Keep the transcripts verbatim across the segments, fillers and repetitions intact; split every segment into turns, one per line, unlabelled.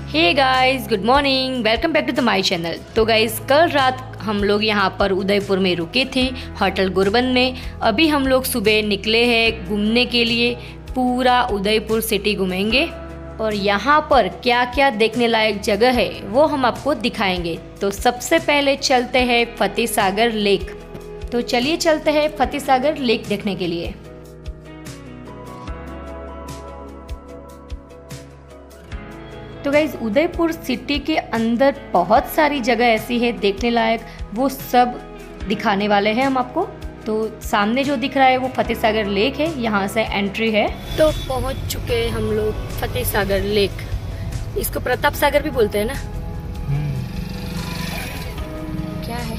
Hey guys, good morning, welcome back to the my channel. तो guys, कल रात हम लोग यहाँ पर उदयपुर में रुके थे होटल गुरबन में। अभी हम लोग सुबह निकले हैं घूमने के लिए, पूरा उदयपुर सिटी घूमेंगे और यहाँ पर क्या क्या देखने लायक जगह है वो हम आपको दिखाएंगे। तो सबसे पहले चलते हैं फतेह सागर लेक। तो चलिए चलते हैं फतेह सागर लेक देखने के लिए। तो गाइज, उदयपुर सिटी के अंदर बहुत सारी जगह ऐसी है देखने लायक, वो सब दिखाने वाले हैं हम आपको। तो सामने जो दिख रहा है वो फतेह सागर लेक है, यहाँ से एंट्री है। तो पहुँच चुके हैं हम लोग फतेह सागर लेक। इसको प्रताप सागर भी बोलते हैं ना। क्या है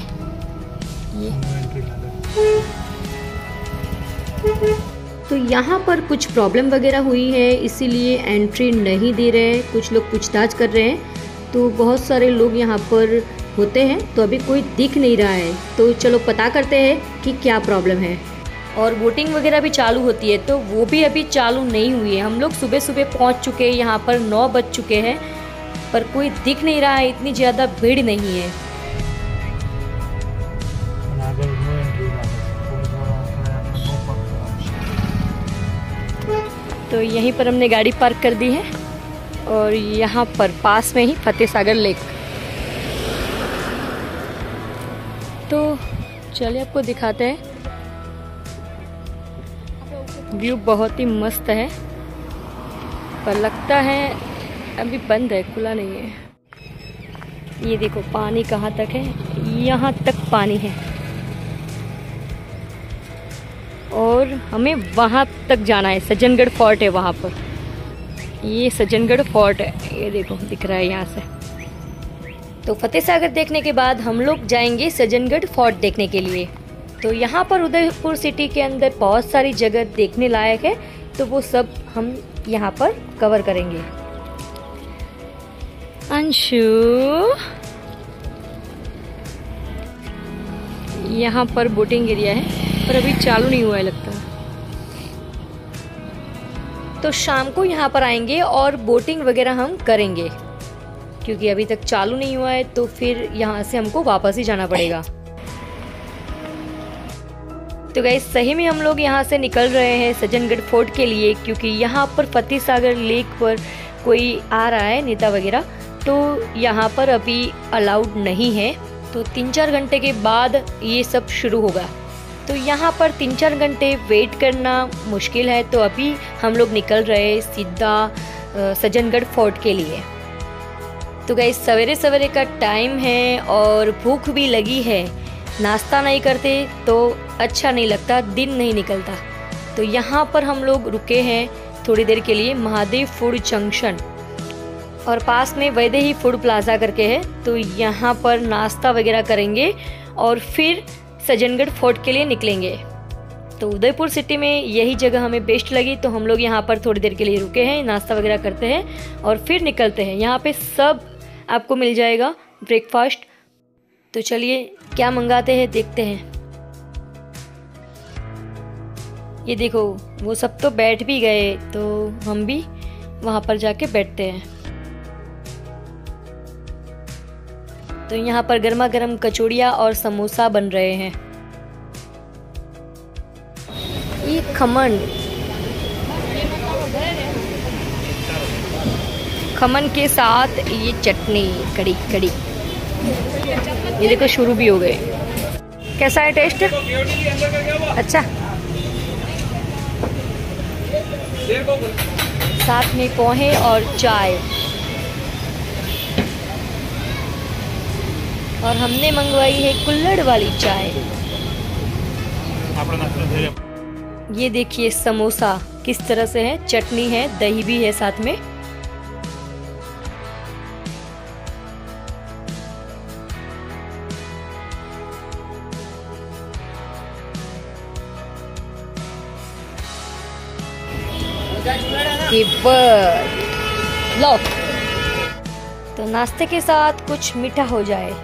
ये? तो यहाँ पर कुछ प्रॉब्लम वगैरह हुई है, इसीलिए एंट्री नहीं दे रहे हैं। कुछ लोग पूछताछ कर रहे हैं, तो बहुत सारे लोग यहाँ पर होते हैं, तो अभी कोई दिख नहीं रहा है। तो चलो पता करते हैं कि क्या प्रॉब्लम है। और वोटिंग वगैरह भी चालू होती है, तो वो भी अभी चालू नहीं हुई है। हम लोग सुबह सुबह पहुँच चुके हैं, यहाँ पर नौ बज चुके हैं, पर कोई दिख नहीं रहा है, इतनी ज़्यादा भीड़ नहीं है। तो यहीं पर हमने गाड़ी पार्क कर दी है और यहाँ पर पास में ही फतेह सागर लेक। तो चलिए आपको दिखाते हैं। व्यू बहुत ही मस्त है, पर लगता है अभी बंद है, खुला नहीं है। ये देखो पानी कहाँ तक है, यहाँ तक पानी है और हमें वहाँ तक जाना है। सज्जनगढ़ फोर्ट है वहाँ पर, ये सज्जनगढ़ फोर्ट है, ये देखो दिख रहा है यहाँ से। तो फतेह सागर देखने के बाद हम लोग जाएंगे सज्जनगढ़ फोर्ट देखने के लिए। तो यहाँ पर उदयपुर सिटी के अंदर बहुत सारी जगह देखने लायक है, तो वो सब हम यहाँ पर कवर करेंगे। अंशु, यहाँ पर बोटिंग एरिया है, पर अभी चालू नहीं हुआ है लगता। तो शाम को यहाँ पर आएंगे और बोटिंग वगैरह हम करेंगे, क्योंकि अभी तक चालू नहीं हुआ है, तो फिर यहाँ से हमको वापस ही जाना पड़ेगा। तो गाइस, सही में हम लोग यहाँ से निकल रहे हैं सज्जनगढ़ फोर्ट के लिए, क्योंकि यहाँ पर फतेह सागर लेक पर कोई आ रहा है नेता वगैरह, तो यहाँ पर अभी अलाउड नहीं है। तो तीन चार घंटे के बाद ये सब शुरू होगा। तो यहाँ पर तीन चार घंटे वेट करना मुश्किल है, तो अभी हम लोग निकल रहे सीधा सज्जनगढ़ फोर्ट के लिए। तो गाइस, सवेरे सवेरे का टाइम है और भूख भी लगी है। नाश्ता नहीं करते तो अच्छा नहीं लगता, दिन नहीं निकलता। तो यहाँ पर हम लोग रुके हैं थोड़ी देर के लिए महादेव फूड जंक्शन, और पास में वैदेही फूड प्लाजा करके है। तो यहाँ पर नाश्ता वगैरह करेंगे और फिर सज्जनगढ़ फोर्ट के लिए निकलेंगे। तो उदयपुर सिटी में यही जगह हमें बेस्ट लगी, तो हम लोग यहाँ पर थोड़ी देर के लिए रुके हैं, नाश्ता वगैरह करते हैं और फिर निकलते हैं। यहाँ पे सब आपको मिल जाएगा ब्रेकफास्ट। तो चलिए क्या मंगाते हैं देखते हैं। ये देखो, वो सब तो बैठ भी गए, तो हम भी वहाँ पर जाके बैठते हैं। तो यहाँ पर गर्मा गर्म कचौड़ियाँ और समोसा बन रहे हैं। ये खमन खमन के साथ ये चटनी, कड़ी कड़ी, ये देखो शुरू भी हो गए। कैसा है टेस्ट? अच्छा। साथ में पोहे और चाय, और हमने मंगवाई है कुल्हड़ वाली चाय। ये देखिए समोसा किस तरह से है, चटनी है, दही भी है साथ में। लो, तो नाश्ते के साथ कुछ मीठा हो जाए।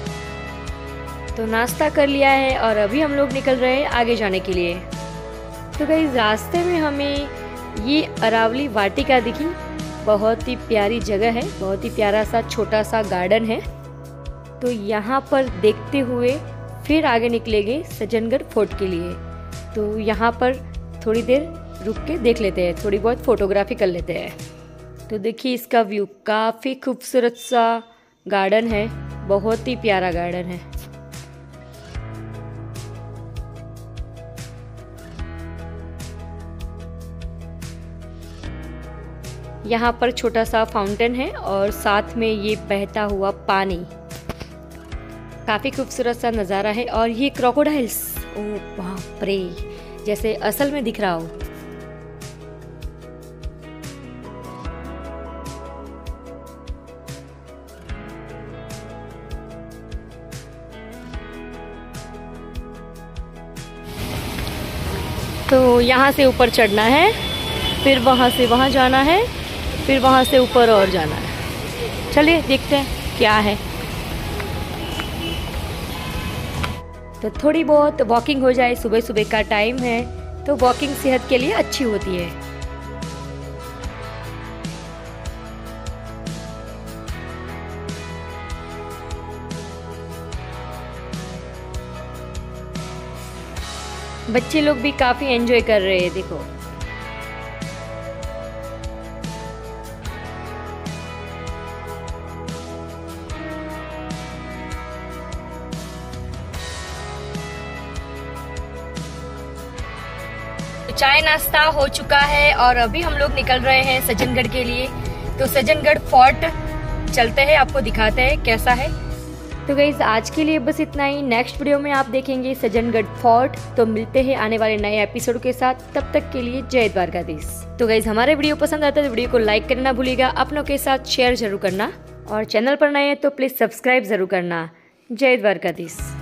तो नाश्ता कर लिया है और अभी हम लोग निकल रहे हैं आगे जाने के लिए। तो गाइस रास्ते में हमें ये अरावली वाटिका दिखी। बहुत ही प्यारी जगह है, बहुत ही प्यारा सा छोटा सा गार्डन है। तो यहाँ पर देखते हुए फिर आगे निकलेंगे सज्जनगढ़ फोर्ट के लिए। तो यहाँ पर थोड़ी देर रुक के देख लेते हैं, थोड़ी बहुत फोटोग्राफी कर लेते हैं। तो देखिए इसका व्यू, काफ़ी खूबसूरत सा गार्डन है, बहुत ही प्यारा गार्डन है। यहाँ पर छोटा सा फाउंटेन है और साथ में ये बहता हुआ पानी, काफ़ी खूबसूरत सा नज़ारा है। और ये क्रोकोडाइल्स, ओ बाप रे, जैसे असल में दिख रहा हो। तो यहाँ से ऊपर चढ़ना है, फिर वहाँ से वहाँ जाना है, फिर वहाँ से ऊपर और जाना है। चलिए देखते हैं क्या है। तो थोड़ी बहुत वॉकिंग हो जाए, सुबह सुबह का टाइम है तो वॉकिंग सेहत के लिए अच्छी होती है। बच्चे लोग भी काफी एंजॉय कर रहे हैं, देखो। चाय नाश्ता हो चुका है और अभी हम लोग निकल रहे हैं सज्जनगढ़ के लिए। तो सज्जनगढ़ फोर्ट चलते हैं, आपको दिखाते हैं कैसा है। तो गाइस आज के लिए बस इतना ही। नेक्स्ट वीडियो में आप देखेंगे सज्जनगढ़ फोर्ट। तो मिलते हैं आने वाले नए एपिसोड के साथ, तब तक के लिए जय द्वारकाधीश। तो गाइस हमारे वीडियो पसंद आता है तो वीडियो को लाइक करना भूलिएगा, अपनों के साथ शेयर जरूर करना, और चैनल पर नए हैं तो प्लीज सब्सक्राइब जरूर करना। जय द्वारकाधीश।